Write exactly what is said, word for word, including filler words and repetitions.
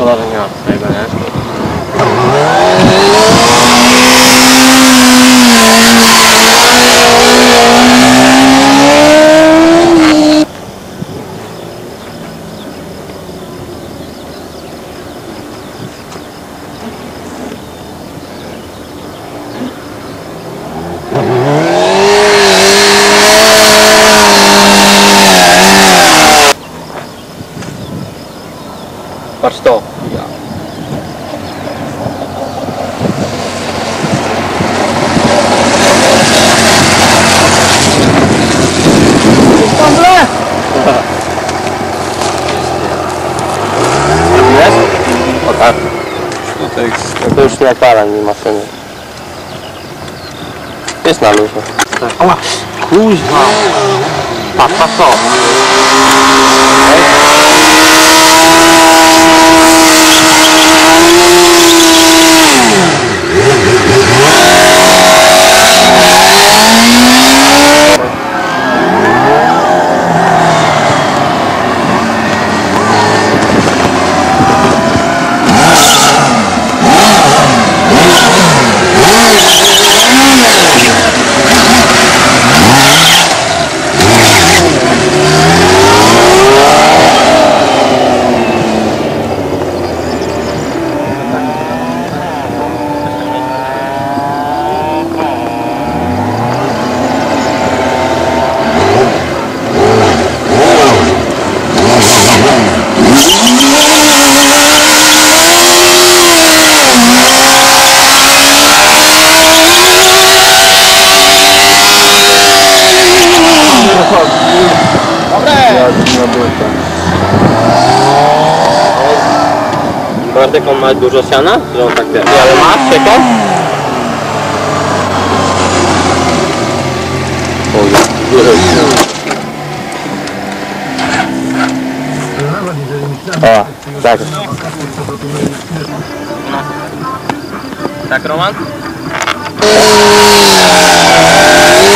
szkoda, że nie ma swojego, nie? Patrz to! Ja. Jest? O tak. To już nie para mi maszyny. Jest na luzie. Ała! Kuźwa! Patrz, patrz to! Bartek, on ma dużo siana? Że on tak wie. Ale masz czeko? O, tak. Tak, Roman?